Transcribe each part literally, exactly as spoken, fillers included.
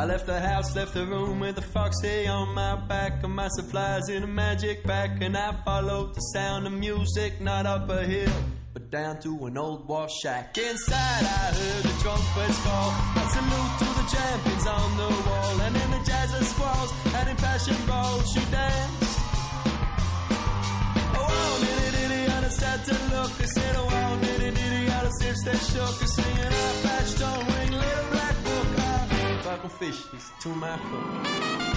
left the house, left the room with a foxy on my back and my supplies in a magic bag, and I followed the sound of music, not up a hill, but down to an old war shack. Inside I heard the trumpets call, a salute to the champions on the wall, and in the jazz of squalls and in passion balls she danced. Oh, wow, diddy diddy, and I started to look, I said, oh, wow, diddy diddy, all the sips they shook, I singing, I patched on ring, little black book, I buckle fishes to my hook.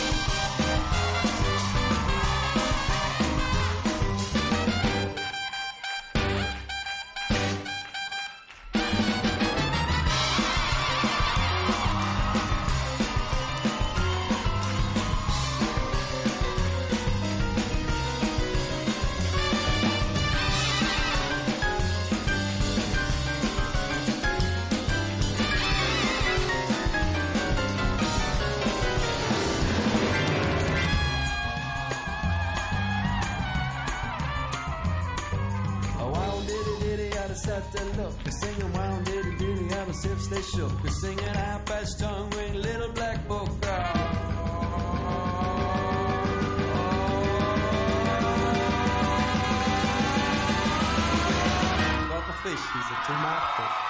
Sat there look, singing wound diddy diddy, out of sips they shook, singing high patched tongue ring, little black book. Buckle fish, he's a two-mile hook.